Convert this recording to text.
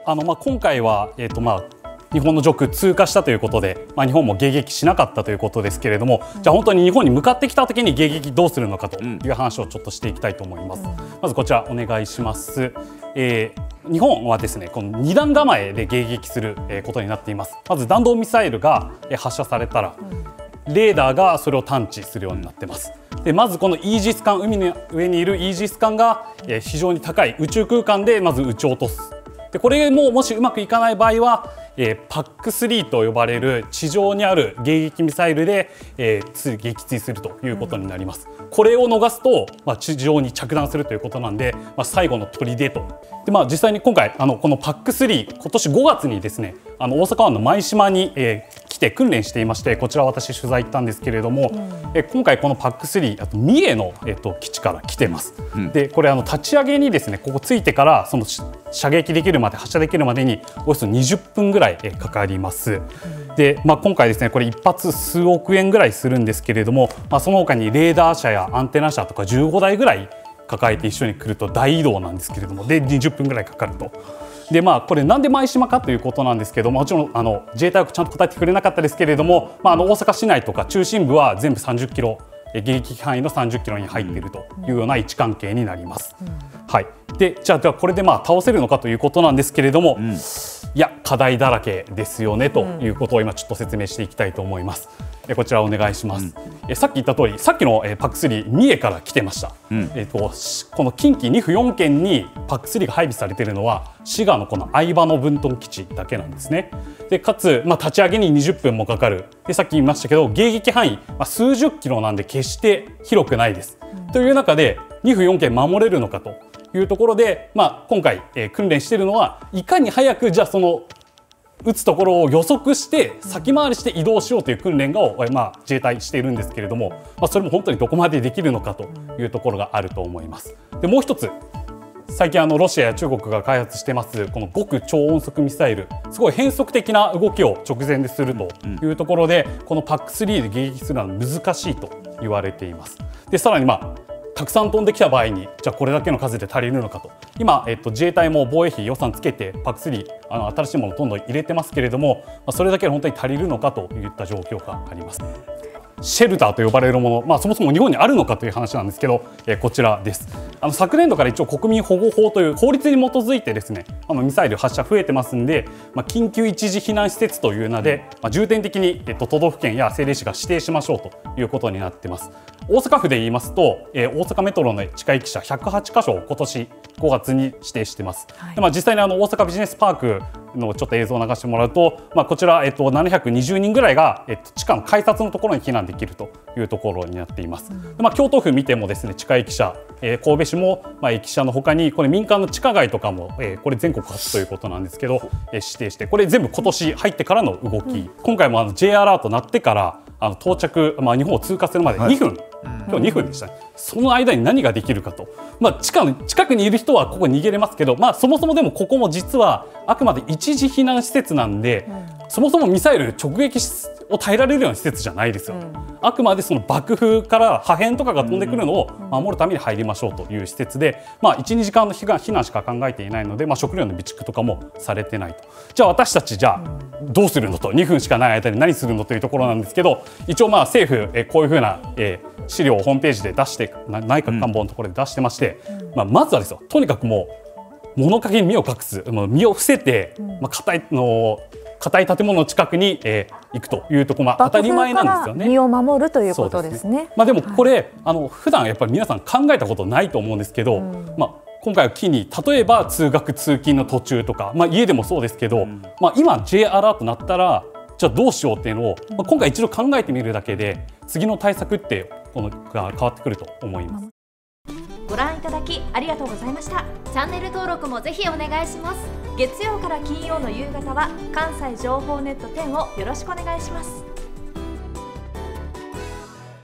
今回は、日本の上空通過したということで、日本も迎撃しなかったということですけれども、じゃあ本当に日本に向かってきた時に迎撃どうするのかという話をちょっとしていきたいと思います。まずこちらお願いします。日本はですね、この2段構えで迎撃することになっています。まず弾道ミサイルが発射されたら、レーダーがそれを探知するようになっています。でまずこのイージス艦、海の上にいるイージス艦が非常に高い宇宙空間でまず撃ち落とす。でこれももしうまくいかない場合はPAC-3 と呼ばれる地上にある迎撃ミサイルで撃墜するということになります。これを逃すと、地上に着弾するということなんで、最後の砦と。で実際に今回この PAC-3 今年5月にですね大阪湾の舞洲に来て訓練していまして、こちら私取材行ったんですけれども、今回この PAC-3 あと三重の基地から来てます。でこれ立ち上げにですねここついてからその射撃できるまで発射できるまでにおよそ20分ぐらいかかります。で今回ですねこれ一発数億円ぐらいするんですけれども、その他にレーダー車やアンテナ車とか15台ぐらい抱えて一緒に来ると大移動なんですけれども、で20分ぐらいかかると。でこれなんで舞洲かということなんですけども、もちろん自衛隊はちゃんと答えてくれなかったですけれども、大阪市内とか中心部は全部30キロ迎撃範囲の30キロに入っているというような位置関係になります。はい、でじゃあこれで倒せるのかということなんですけれども、いや課題だらけですよねということを今ちょっと説明していきたいと思います。こちらお願いします。さっき言った通り、さっきのPAC-3 三重から来てました。この近畿2府4県に PAC-3 が配備されているのは滋賀のこの相場の分屯基地だけなんですね。でかつ、立ち上げに20分もかかる。でさっき言いましたけど迎撃範囲、数十キロなんで決して広くないです。という中で2府4県守れるのかというところで、今回、訓練しているのはいかに早くじゃあその撃つところを予測して先回りして移動しようという訓練を、自衛隊しているんですけれども、それも本当にどこまでできるのかというところがあると思います。でもう一つ最近ロシアや中国が開発してますこの極超音速ミサイル、すごい変則的な動きを直前でするというところで、この PAC-3 で迎撃するのは難しいと言われています。でさらにたくさん飛んできた場合にじゃあこれだけの数で足りるのかと、今、自衛隊も防衛費予算つけて PAC-3 新しいものをどんどん入れてますけれども、それだけで本当に足りるのかといった状況があります。シェルターと呼ばれるもの、そもそも日本にあるのかという話なんですけど、こちらです。昨年度から一応国民保護法という法律に基づいてですねミサイル発射増えてますんで、緊急一時避難施設という名で、重点的に、都道府県や政令市が指定しましょうということになっています。大阪府で言いますと、大阪メトロの地下駅舎108カ所を今年5月に指定しています。で実際に大阪ビジネスパークのちょっと映像を流してもらうと、こちら、720人ぐらいが、地下の改札のところに避難できるというところになっています。で京都府見てもですね地下駅舎、神戸市も、駅舎のほかにこれ民間の地下街とかも、これ全国初ということなんですけど、指定してこれ全部今年入ってからの動き、今回もJアラート鳴ってから到着、日本を通過するまで2分、今日2分でしたね。その間に何ができるかと、近くにいる人はここ逃げれますけど、そもそもでもここも実はあくまで一時避難施設なんで、そもそもミサイル直撃を耐えられるような施設じゃないですよ。あくまでその爆風から破片とかが飛んでくるのを守るために入りましょうという施設で、1、2時間の避難しか考えていないので、食料の備蓄とかもされてないと。じゃあ私たちどうするのと、2分しかない間に何するのというところなんですけど、一応政府こういうふうな資料をホームページで出して内閣官房のところで出してまして、まずはですよ、とにかくもう物陰に身を隠す、身を伏せて、硬い建物の近くに、行くというところ、当たり前なんですよね。 身を守るということですね。 でもこれ、普段やっぱり皆さん考えたことないと思うんですけど、今回を機に例えば通学通勤の途中とか、家でもそうですけど、今 J アラート鳴ったらじゃあどうしようっていうのを、今回一度考えてみるだけで次の対策ってが変わってくると思います。 ご覧いただきありがとうございました。チャンネル登録もぜひお願いします。月曜から金曜の夕方は関西情報ネット10をよろしくお願いします。